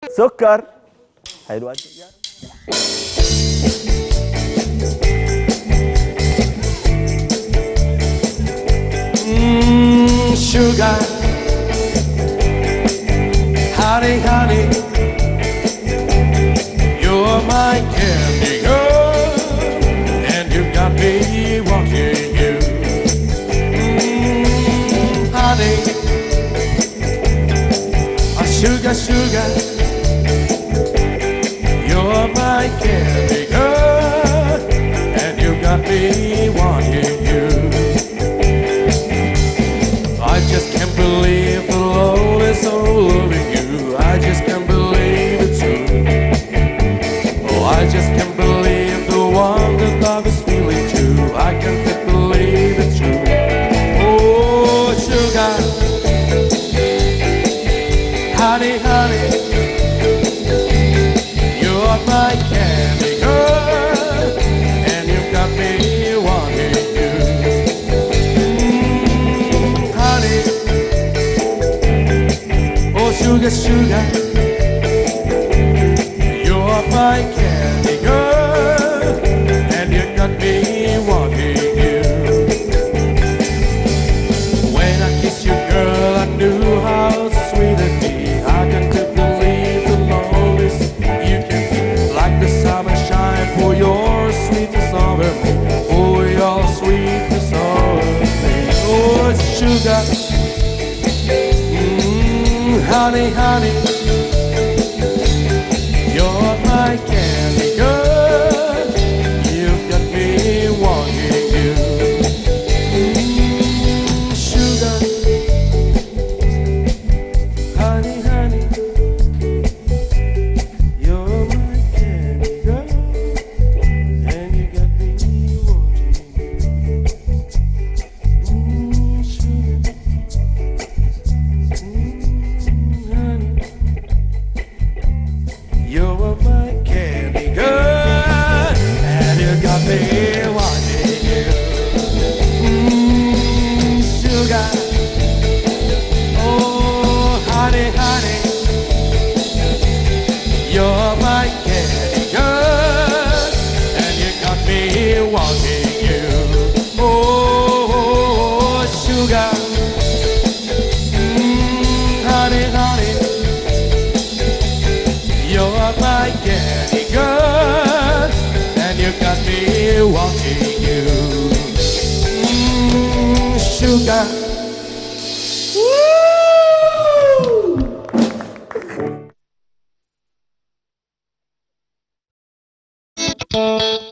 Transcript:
سكر. حلوة دي. Sugar, honey, honey, you're my candy girl, and you got me wanting you. Honey, sugar, sugar, you're my candy girl, and you got me wanting you. I just can't believe the Lord is so loving you. I just can't believe it's true. Oh, I just can't believe the one that love is feeling too. I can't believe it's true. Oh, sugar, honey, honey, you're my candy girl, and you got me wanting you. Sugar, sugar, you're my candy girl, and you got me wanting you. When I kiss you, girl, I knew how sweet it'd be. I can't believe the loneliest you can be. Like the summer shine, pour your sweetness over me. Pour your sweetness over me. Oh, sugar, honey, honey, you're my candy girl. You got me wanting you. Sugar, honey, honey, you're my candy girl, and you got me wanting you. Sugar. You're my candy girl, and you got me wanting you. Sugar, oh honey, honey, you're my candy girl, and you got me wanting you. Oh, sugar, honey, honey, you're my candy girl, and you got me wanting you. Sugar. Woo!